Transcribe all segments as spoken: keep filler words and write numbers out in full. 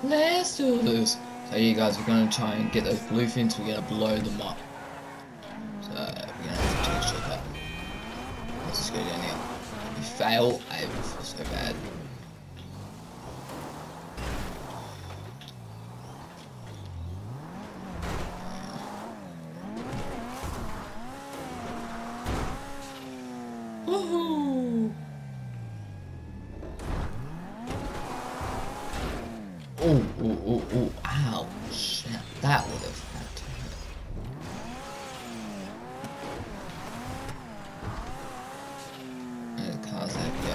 Let's do this. So you guys, we're gonna try and get those bluefins. We're gonna blow them up. So we're gonna have to texture that. Let's just go down here. If we fail, I feel so bad. Woohoo! Oh, oh, oh, oh, ow, shit, that would have had to hurt. And the car's like, yeah.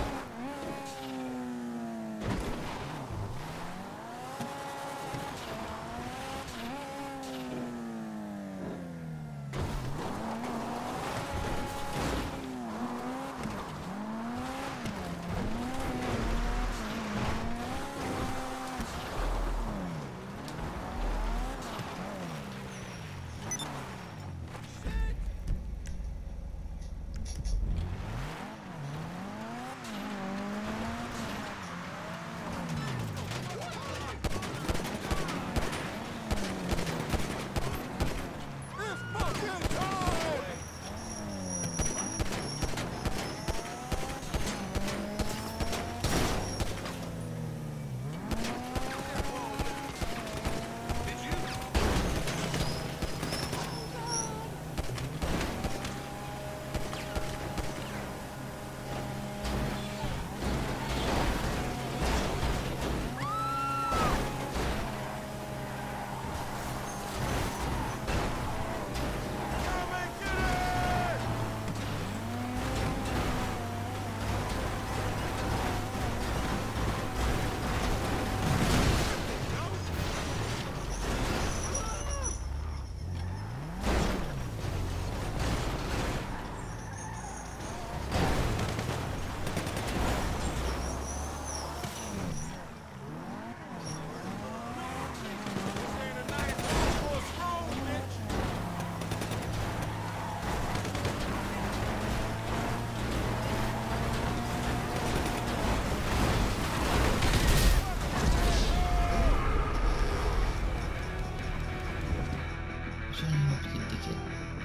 Shut up, you dickhead.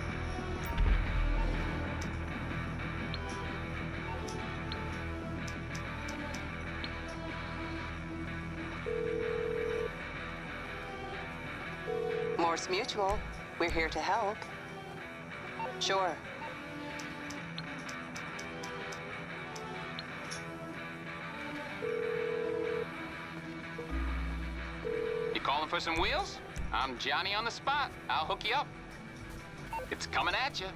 Morse Mutual. We're here to help. Sure. You calling for some wheels? I'm Johnny on the spot. I'll hook you up. It's coming at you.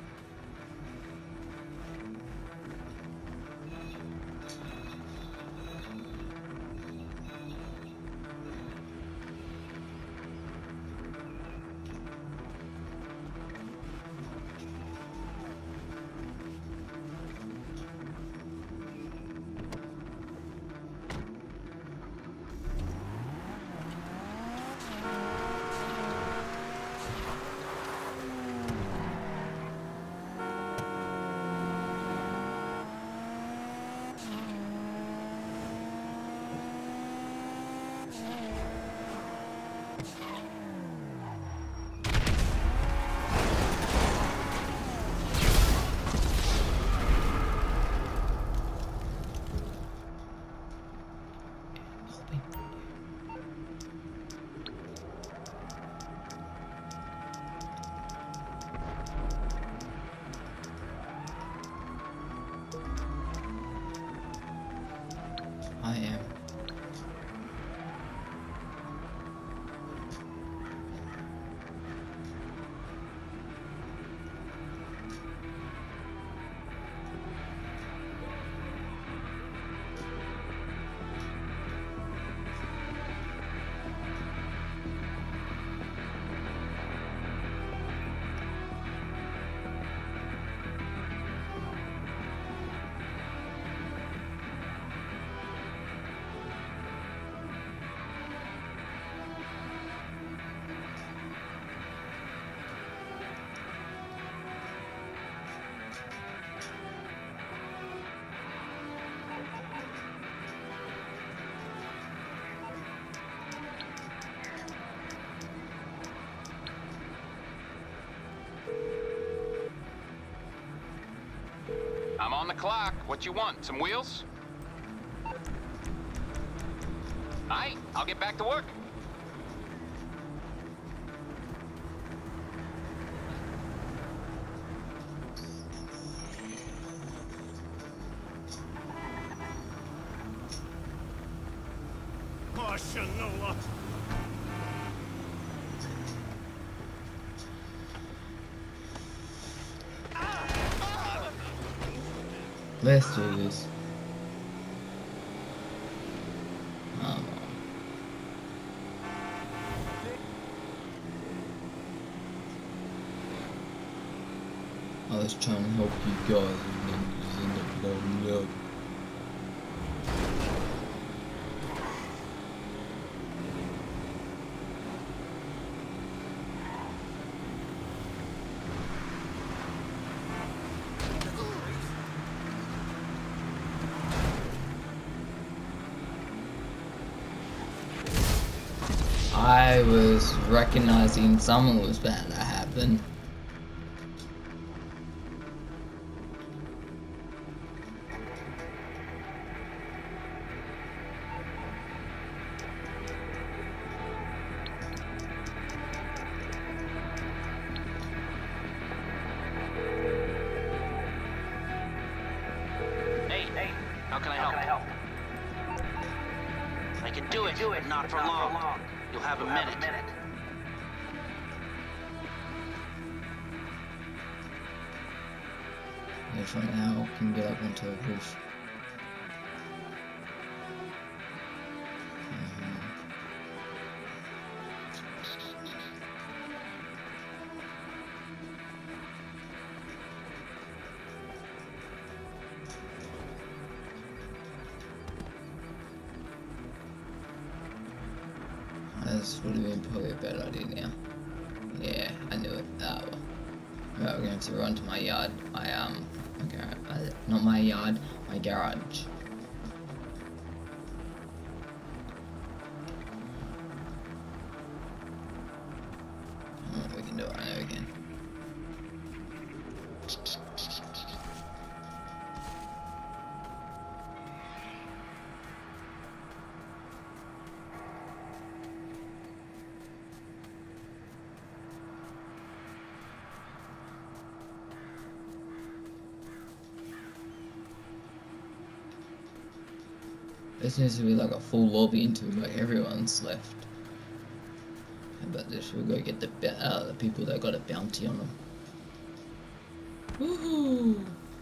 On the clock. What you want? Some wheels? Aight, I'll get back to work. Let's do this. Um, I was trying to help you guys and then you just end up blowing me up. I was recognizing something was bound to happen. Hey, hey, how can I help? How can I help? I can do it, do it, not for long. long. You'll have You'll a minute. Have a minute. If right now I can get up onto a roof. This would have been probably a better idea now. Yeah, I knew it. Oh well. Right, we're going to run to my yard. My um, my garage. Uh, not my yard. My garage. Oh, we can do it. I know we can. This needs to be like a full lobby until like everyone's left. But this we'll go get the uh, the people that got a bounty on them. Woohoo!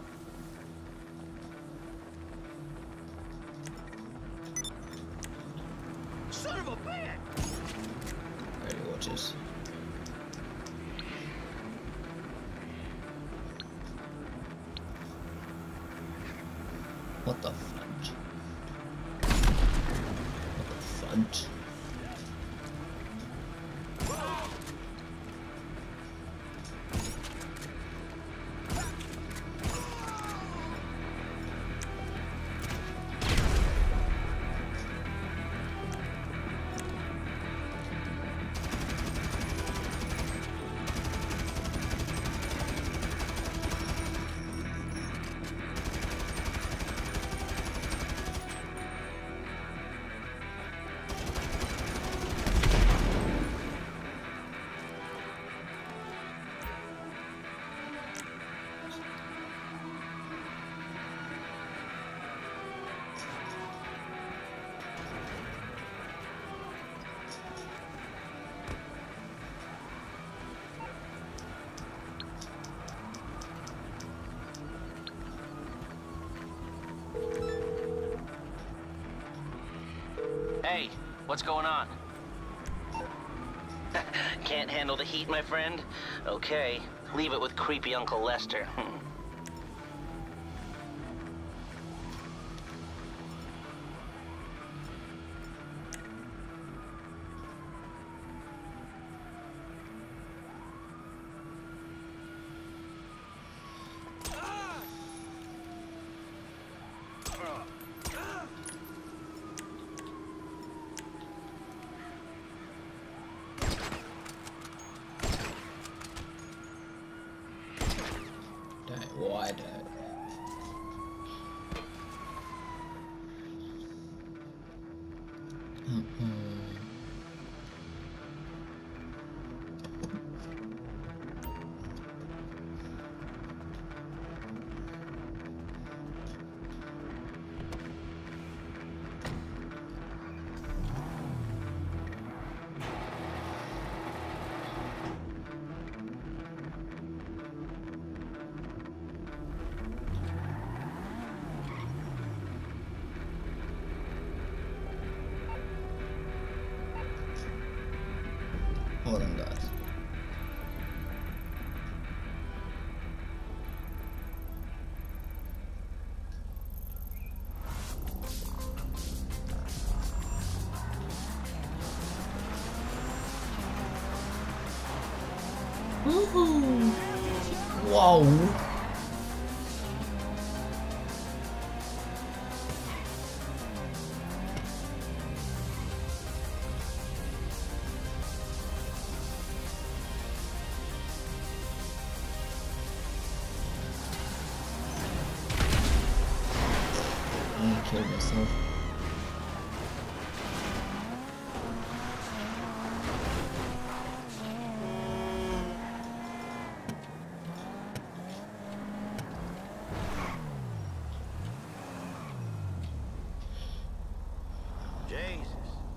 Son of a bitch! Ready, watch this. What the fudge? What the fudge? Hey, what's going on? Can't handle the heat, my friend? Okay, leave it with creepy Uncle Lester. Dang. Hold on, guys. Woohoo! Whoa! I killed myself. Jesus.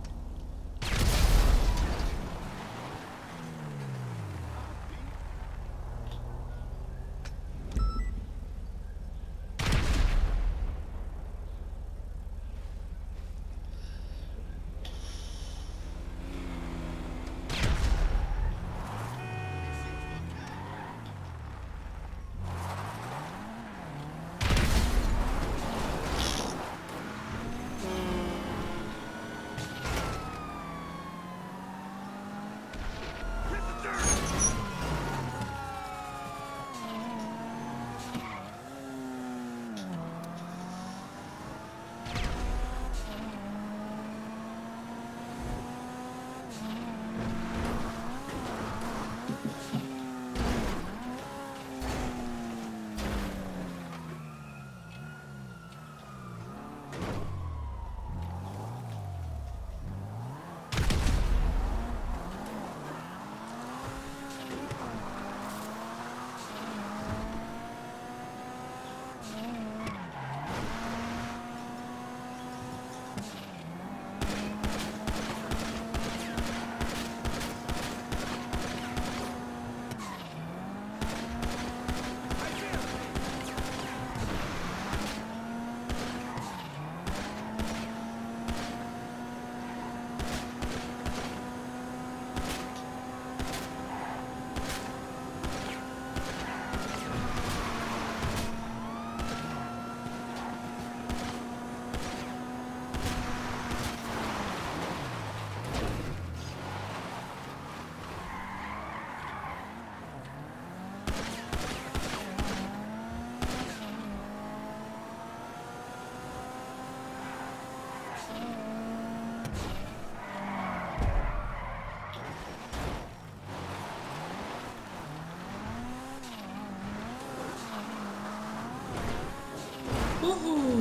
Woohoo!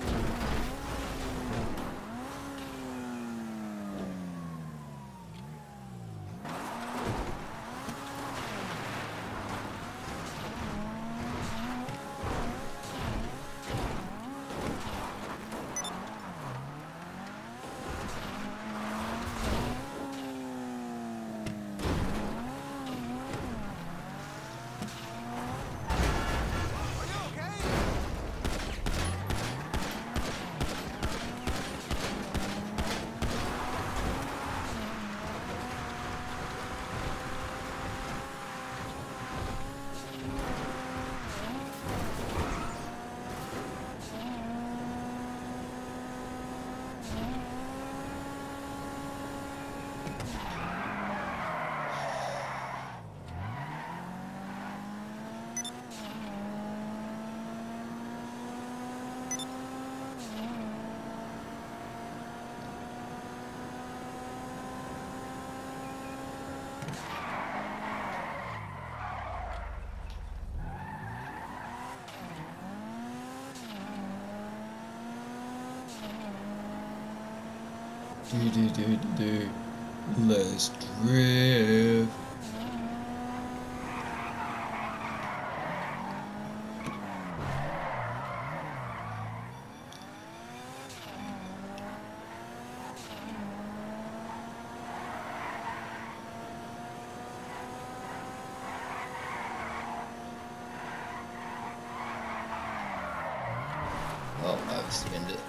Do do do do do. Let's drift. Oh, I overspent it.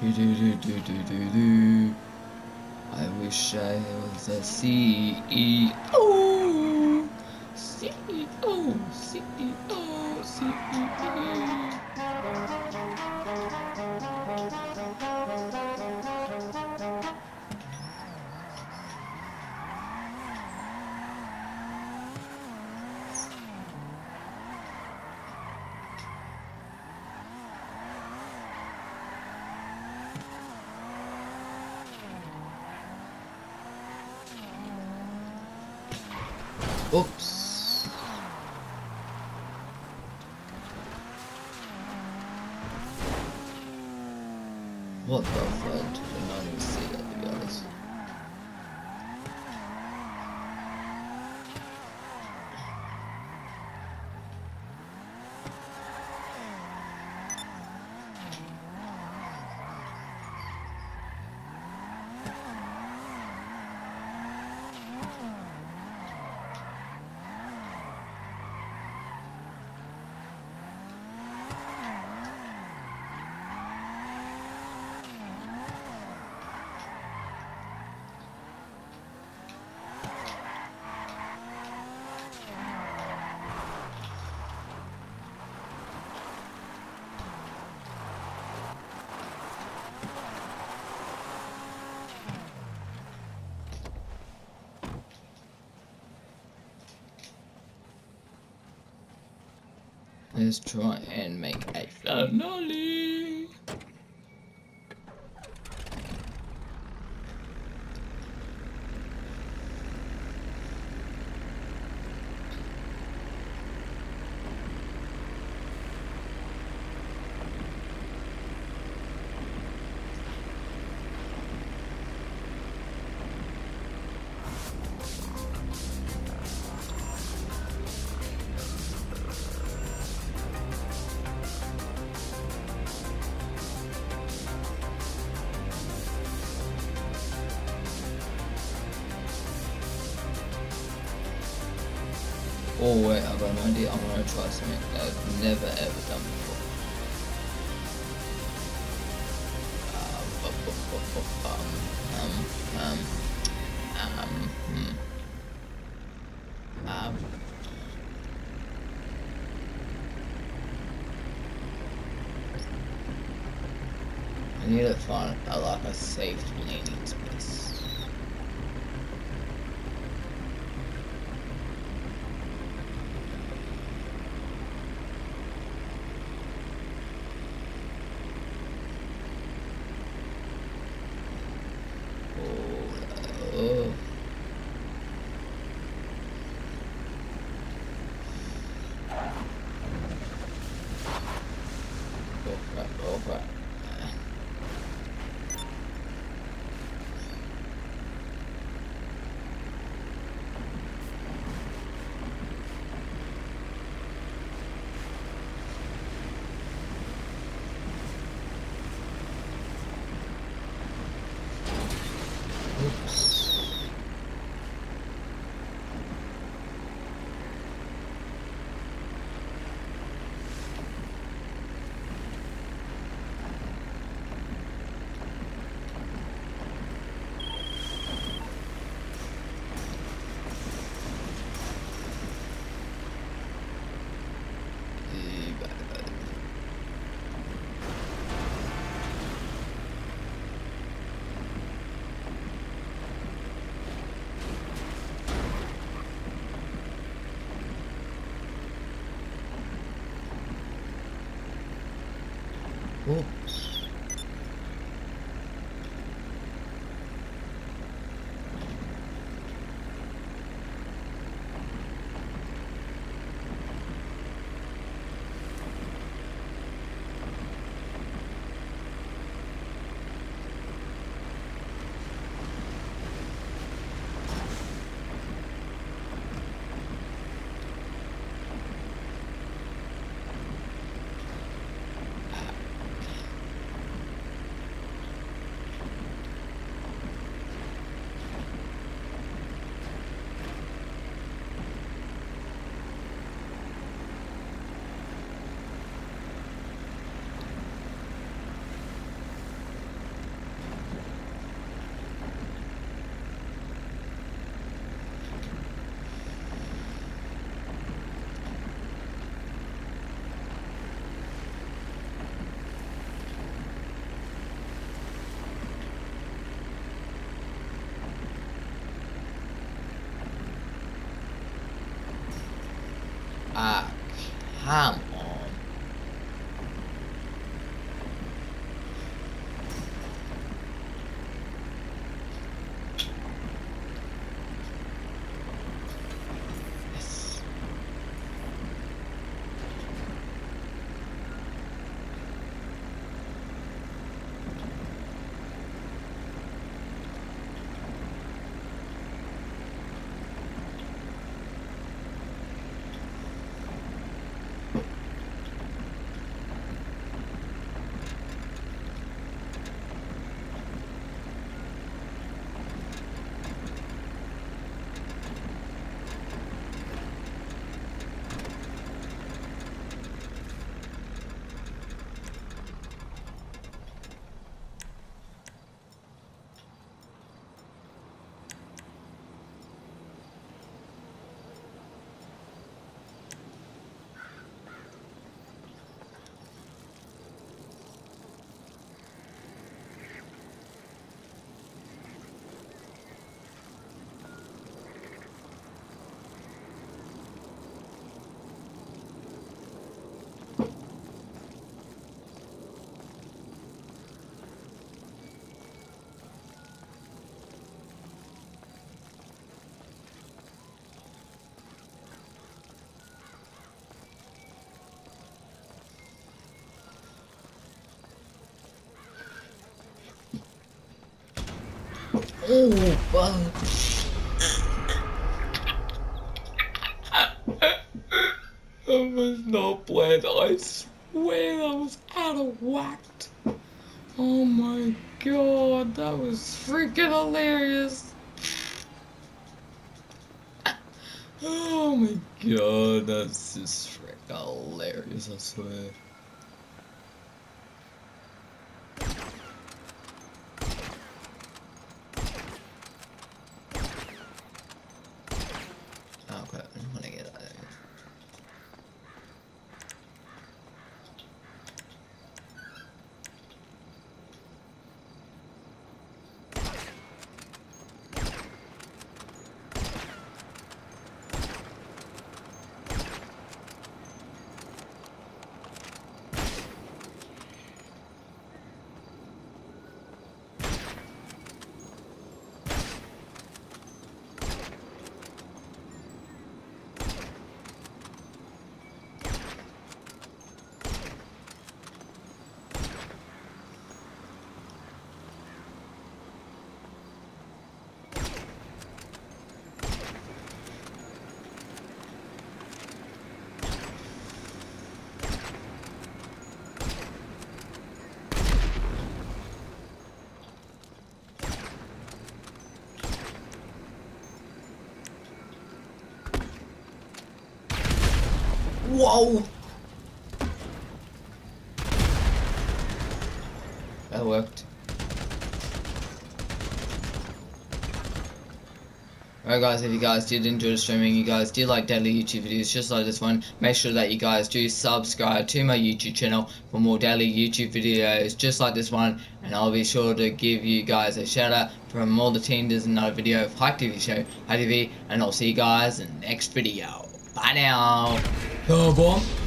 Do do do do do do do. I wish I was a C E O. C E O. C E O. C E O. Oops. What the fuck? Did not even see that, to be honest. Let's try and make a finale. Oh wait, I've got an idea. I'm gonna try something that I've never ever done before. Um, um, um, um, hmm. um. I need to find a, like a safe landing space. Oh. Oh crap, oh crap. Oops. Oops. Ah, come on. Yes. Oh, fuck. That was not planned. I swear that was out of whack. Oh my god, that was freaking hilarious. Oh my god, that's just freaking hilarious, I swear. Oh crap, I want to get out of here. Whoa! That worked. Alright guys, if you guys did enjoy the streaming, you guys did like daily YouTube videos just like this one, make sure that you guys do subscribe to my YouTube channel for more daily YouTube videos just like this one, and I'll be sure to give you guys a shout out from all the team. There's another video of Hike T V Show, Hike T V, and I'll see you guys in the next video. Bye now. Go bomb.